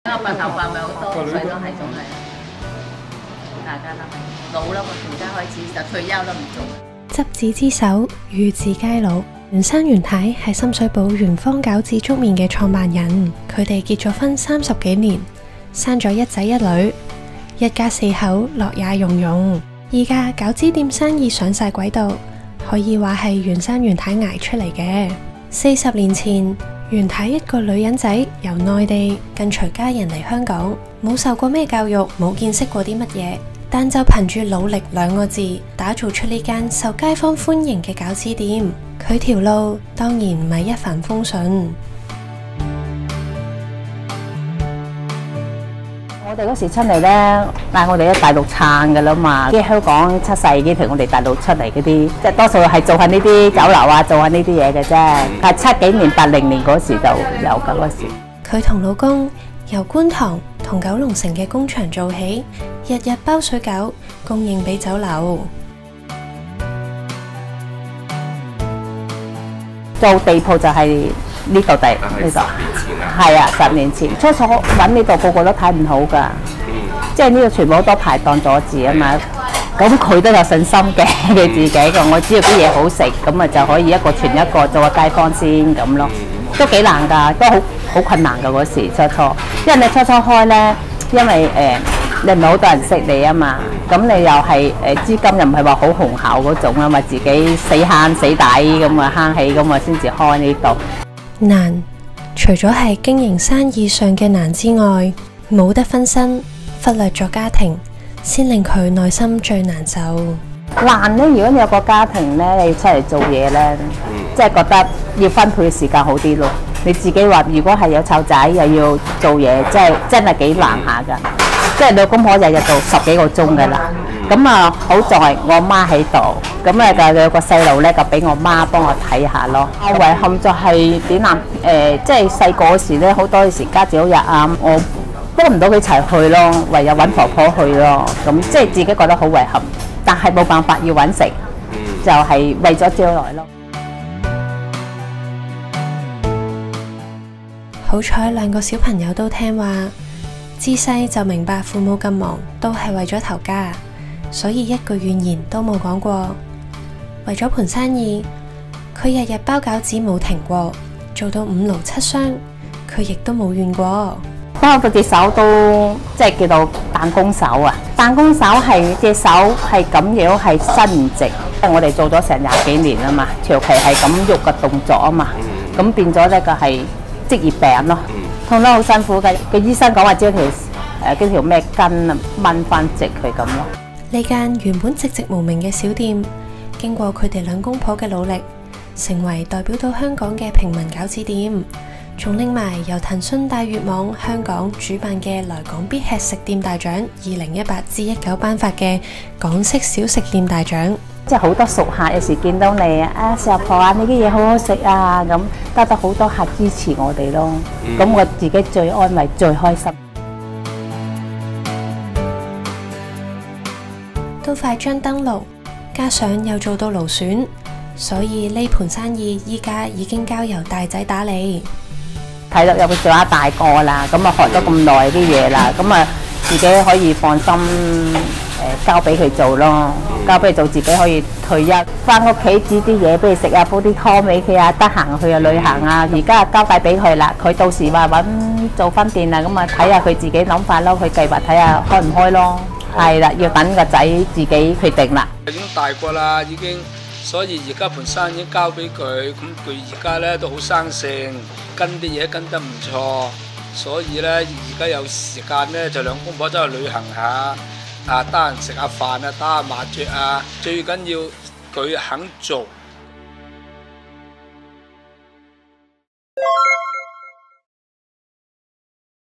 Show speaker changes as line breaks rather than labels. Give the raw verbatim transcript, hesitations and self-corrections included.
我白頭髮咪好多歲都係仲係，大家都係老啦嘛，而家開始就退休都唔做。
執子之手，與子偕老。袁生袁太係深水埗元芳餃子粥麵嘅創辦人，佢哋結咗婚三十幾年，生咗一仔一女，一家四口樂也融融。而家餃子店生意上晒軌道，可以話係袁生袁太捱出嚟嘅。四十年前，袁太一個女人仔由內地跟隨家人嚟香港，冇受過咩教育，冇見識過啲乜嘢，但就憑住努力兩個字，打造出呢間受街坊歡迎嘅餃子店。佢條路當然唔係一帆風順。
我哋嗰時出嚟呢，嗌我哋喺大陸撐噶啦嘛，即係香港出世已經同我哋大陸出嚟嗰啲，即係多數係做下呢啲酒樓啊，做下呢啲嘢嘅啫。係七幾年、八零年嗰時就有噶嗰時。
佢同老公由觀塘同九龍城嘅工場做起，日日包水餃供應俾酒樓。
做地鋪就係呢度地呢度，係啊，十年前初初揾呢度個個都睇唔好㗎，即係呢度全部都排檔阻字啊嘛。咁佢都有信心嘅，佢自己嘅，我知道啲嘢好食，咁啊就可以一個傳一個做個街坊先咁咯，都幾難㗎，都好好困難㗎嗰時初初，因為你初初開呢，因為誒。呃你唔係好多人識你啊嘛，咁你又係誒資金又唔係話好雄厚嗰種啊嘛，自己死慳死抵咁啊慳起咁啊先至開呢度。
難，除咗係經營生意上嘅難之外，冇得分身，忽略咗家庭，先令佢內心最難受。
難呢，如果你有個家庭呢，你出嚟做嘢呢，即係覺得要分配時間好啲咯。你自己話如果係有湊仔又要做嘢，即係真係幾難下㗎。即係兩公婆日日做十幾個鐘㗎啦，咁啊好在我媽喺度，咁啊就有個細路咧就俾我媽幫我睇下咯。遺憾就係點啊？誒，即係細個嗰時咧，好多時家姐好日啊，我幫唔到佢一齊去咯，唯有揾婆婆去咯。咁即係自己覺得好遺憾，但係冇辦法要揾食，就係為咗將來咯。
好彩兩個小朋友都聽話。自細就明白父母咁忙都係為咗頭家，所以一句怨言都冇講過。為咗盤生意，佢日日包餃子冇停過，做到五勞七傷，佢亦都冇怨過。
包到隻手都即係叫做彈弓手啊！彈弓手係隻手係咁樣係伸唔直，因為我哋做咗成廿幾年啊嘛，長期係咁喐嘅動作啊嘛，咁變咗呢個係職業病咯。痛得好辛苦嘅，個醫生講話將條誒嗰條咩筋啊掹翻直佢咁咯。
呢間原本寂寂無名嘅小店，經過佢哋兩公婆嘅努力，成為代表到香港嘅平民餃子店，仲拎埋由騰訊大粵網香港主辦嘅來港必吃食店大獎二零一八至一九頒發嘅港式小食店大獎。
即係好多熟客有時見到你啊，師婆啊，你啲嘢好好食啊，咁得到好多客支持我哋咯。咁、嗯、我自己最安慰、最開心。
都快將登陸，加上又做到勞選，所以呢盤生意依家已經交由大仔打理。
睇到有個做下大個啦，咁啊學咗咁耐啲嘢啦，咁啊自己可以放心。誒交俾佢做咯，交俾佢做，自己可以退休，翻屋企煮啲嘢俾佢食啊，煲啲湯俾佢啊，得閒去啊旅行啊。而家交帶俾佢啦，佢到時話揾做分店啊，咁啊睇下佢自己諗法咯，佢計劃睇下開唔開咯。係啦，要等個仔自己決定啦。
已經大個啦，已經，所以而家盤生意已經交俾佢，咁佢而家咧都好生性，跟啲嘢跟得唔錯，所以咧而家有時間咧就兩公婆走去旅行下。啊，得閒食下飯啊，打下麻雀啊，最緊要佢肯做。